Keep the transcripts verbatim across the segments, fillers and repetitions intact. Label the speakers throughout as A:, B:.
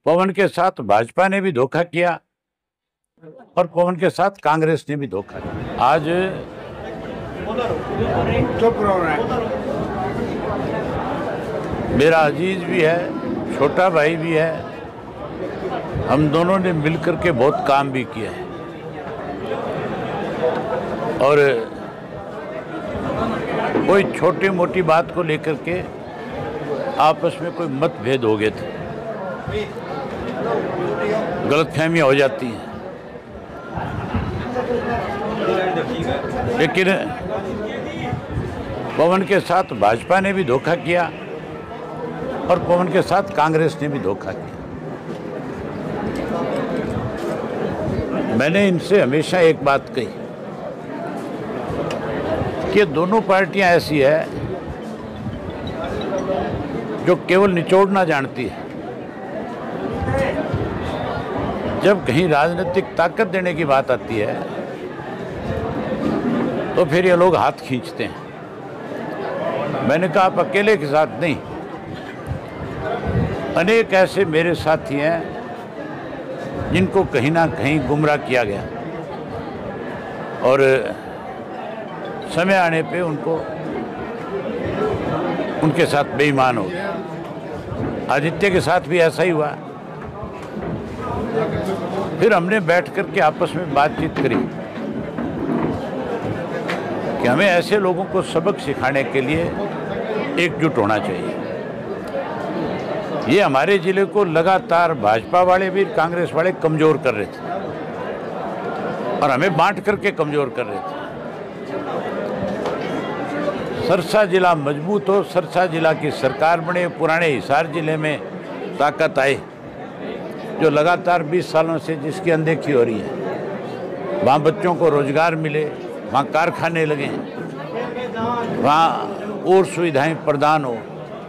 A: पवन के साथ भाजपा ने भी धोखा किया और पवन के साथ कांग्रेस ने भी धोखा किया। आज मेरा अजीज भी है, छोटा भाई भी है, हम दोनों ने मिलकर के बहुत काम भी किया है और कोई छोटी मोटी बात को लेकर के आपस में कोई मतभेद हो गए थे, गलतफहमियां हो जाती हैं, लेकिन पवन के साथ भाजपा ने भी धोखा किया और पवन के साथ कांग्रेस ने भी धोखा किया। मैंने इनसे हमेशा एक बात कही कि दोनों पार्टियां ऐसी है जो केवल निचोड़ना जानती है। जब कहीं राजनीतिक ताकत देने की बात आती है तो फिर ये लोग हाथ खींचते हैं। मैंने कहा आप अकेले के साथ नहीं, अनेक ऐसे मेरे साथी हैं जिनको कहीं ना कहीं गुमराह किया गया और समय आने पे उनको उनके साथ बेईमान हो गया। आदित्य के साथ भी ऐसा ही हुआ। फिर हमने बैठ कर के आपस में बातचीत करी कि हमें ऐसे लोगों को सबक सिखाने के लिए एकजुट होना चाहिए। ये हमारे जिले को लगातार भाजपा वाले भी कांग्रेस वाले कमज़ोर कर रहे थे और हमें बांट करके कमज़ोर कर रहे थे। सरसा जिला मजबूत हो, सरसा जिला की सरकार बने, पुराने हिसार जिले में ताकत आए जो लगातार बीस सालों से जिसकी अनदेखी हो रही है। वहाँ बच्चों को रोजगार मिले, वहाँ कारखाने लगे, वहाँ और सुविधाएं प्रदान हो।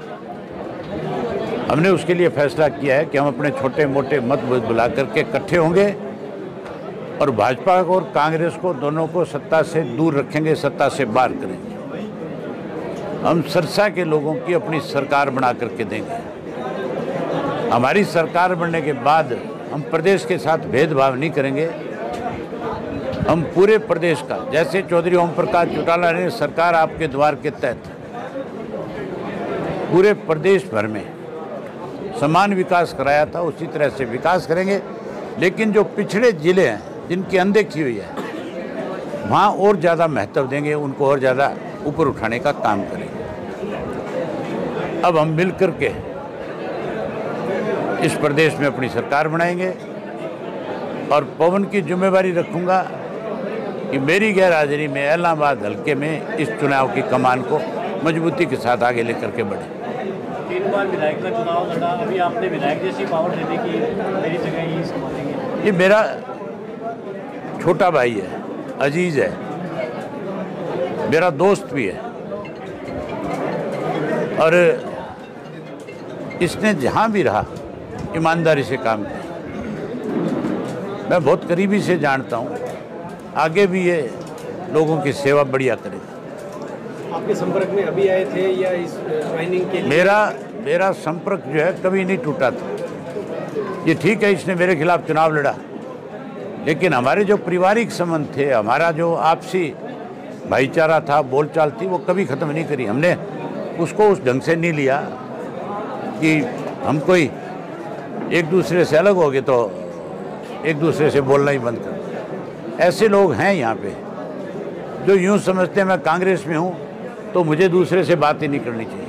A: हमने उसके लिए फैसला किया है कि हम अपने छोटे मोटे मत बुला करके इकट्ठे होंगे और भाजपा को और कांग्रेस को दोनों को सत्ता से दूर रखेंगे, सत्ता से बाहर करेंगे। हम सरसा के लोगों की अपनी सरकार बना करके देंगे। हमारी सरकार बनने के बाद हम प्रदेश के साथ भेदभाव नहीं करेंगे। हम पूरे प्रदेश का, जैसे चौधरी ओम प्रकाश चौटाला ने सरकार आपके द्वार के तहत पूरे प्रदेश भर में समान विकास कराया था, उसी तरह से विकास करेंगे। लेकिन जो पिछड़े जिले हैं जिनकी अनदेखी हुई है वहाँ और ज़्यादा महत्व देंगे, उनको और ज़्यादा ऊपर उठाने का काम करेंगे। अब हम मिल कर के इस प्रदेश में अपनी सरकार बनाएंगे और पवन की जिम्मेवारी रखूंगा कि मेरी गैर हाजिरी में इलाहाबाद हल्के में इस चुनाव की कमान को मजबूती के साथ आगे लेकर के बढ़े।
B: तीन बार विधायक का चुनाव लड़ा, अभी आपने विधायक जैसी पावर देने की मेरी जगह ही संभालेंगे।
A: ये मेरा छोटा भाई है, अजीज है, मेरा दोस्त भी है और इसने जहाँ भी रहा ईमानदारी से काम किया। मैं बहुत करीबी से जानता हूँ, आगे भी ये लोगों की सेवा बढ़िया करेगा।
B: आपके संपर्क में अभी आए थे या इस ज्वाइनिंग के लिए?
A: मेरा मेरा संपर्क जो है कभी नहीं टूटा था। ये ठीक है इसने मेरे खिलाफ चुनाव लड़ा, लेकिन हमारे जो पारिवारिक संबंध थे, हमारा जो आपसी भाईचारा था, बोलचाल थी, वो कभी ख़त्म नहीं करी। हमने उसको उस ढंग से नहीं लिया कि हम कोई एक दूसरे से अलग हो गए तो एक दूसरे से बोलना ही बंद कर। ऐसे लोग हैं यहाँ पे जो यूँ समझते हैं मैं कांग्रेस में हूँ तो मुझे दूसरे से बात ही नहीं करनी चाहिए।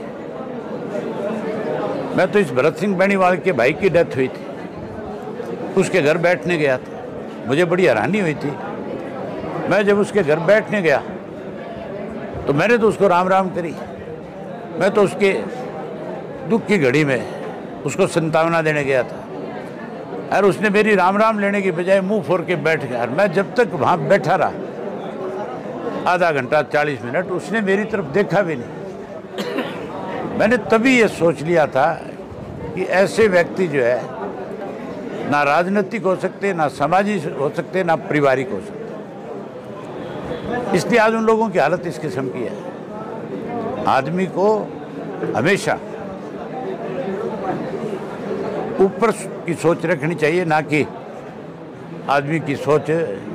A: मैं तो इस भरत सिंह बेनीवाल के भाई की डेथ हुई थी, उसके घर बैठने गया था, मुझे बड़ी हैरानी हुई थी। मैं जब उसके घर बैठने गया तो मैंने तो उसको राम राम करी। मैं तो उसके दुख की घड़ी में उसको संतावना देने गया था और उसने मेरी राम राम लेने की बजाय मुंह फोड़ के बैठ गया। और मैं जब तक वहाँ बैठा रहा आधा घंटा चालीस मिनट, उसने मेरी तरफ देखा भी नहीं। मैंने तभी ये सोच लिया था कि ऐसे व्यक्ति जो है ना राजनीतिक हो सकते, ना सामाजिक हो सकते, ना पारिवारिक हो सकते। इसलिए आज उन लोगों की हालत इस किस्म की है। आदमी को हमेशा ऊपर की सोच रखनी चाहिए, ना कि आदमी की सोच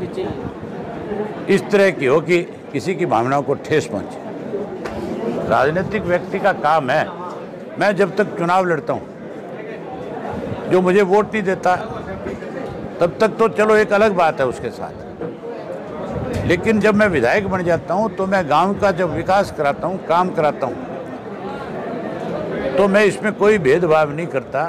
A: इस तरह की हो कि किसी की भावनाओं को ठेस पहुंचे। राजनीतिक व्यक्ति का काम है, मैं जब तक चुनाव लड़ता हूं, जो मुझे वोट नहीं देता तब तक तो चलो एक अलग बात है उसके साथ, लेकिन जब मैं विधायक बन जाता हूं तो मैं गांव का जब विकास कराता हूं, काम कराता हूं, तो मैं इसमें कोई भेदभाव नहीं करता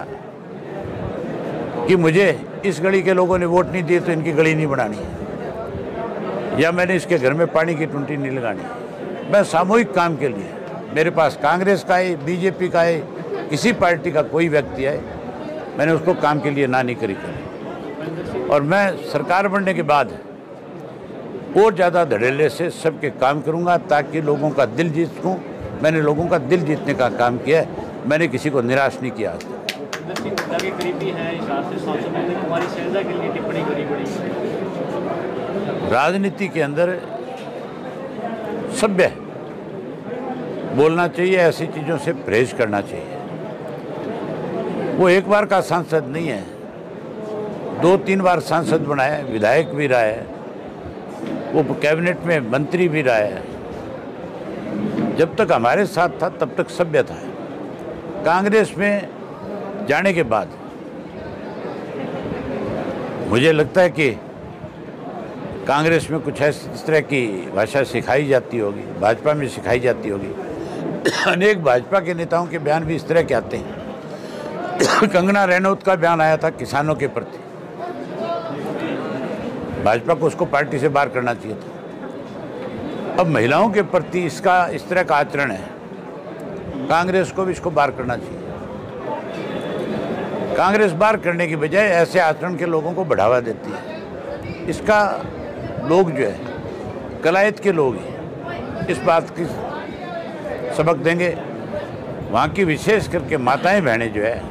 A: कि मुझे इस गली के लोगों ने वोट नहीं दिए तो इनकी गली नहीं बनानी है, या मैंने इसके घर में पानी की टूटी नहीं लगानी। मैं सामूहिक काम के लिए, मेरे पास कांग्रेस का है, बीजेपी का है, किसी पार्टी का कोई व्यक्ति है, मैंने उसको काम के लिए ना नहीं करी करी। और मैं सरकार बनने के बाद और ज़्यादा धड़ल्ले से सबके काम करूंगा ताकि लोगों का दिल जीत सकूँ। मैंने लोगों का दिल जीतने का काम किया है, मैंने किसी को निराश नहीं किया।
B: के करीबी हैं, कुमारी शैलजा के लिए टिप्पणी करी बड़ी।
A: राजनीति के अंदर सभ्य बोलना चाहिए, ऐसी चीज़ों से परहेज करना चाहिए। वो एक बार का सांसद नहीं है, दो तीन बार सांसद बनाया है, विधायक भी रहा है, वो कैबिनेट में मंत्री भी रहा है। जब तक हमारे साथ था तब तक सभ्य था। कांग्रेस में जाने के बाद मुझे लगता है कि कांग्रेस में कुछ इस तरह की भाषा सिखाई जाती होगी, भाजपा में सिखाई जाती होगी। अनेक भाजपा के नेताओं के बयान भी इस तरह के आते हैं। कंगना रनौत का बयान आया था किसानों के प्रति, भाजपा को उसको पार्टी से बाहर करना चाहिए था। अब महिलाओं के प्रति इसका इस तरह का आचरण है, कांग्रेस को भी इसको बाहर करना चाहिए। कांग्रेस बाहर करने की बजाय ऐसे आचरण के लोगों को बढ़ावा देती है। इसका लोग जो है कलायत के लोग हैं, इस बात की सबक देंगे। वहाँ की विशेष करके माताएं बहनें जो है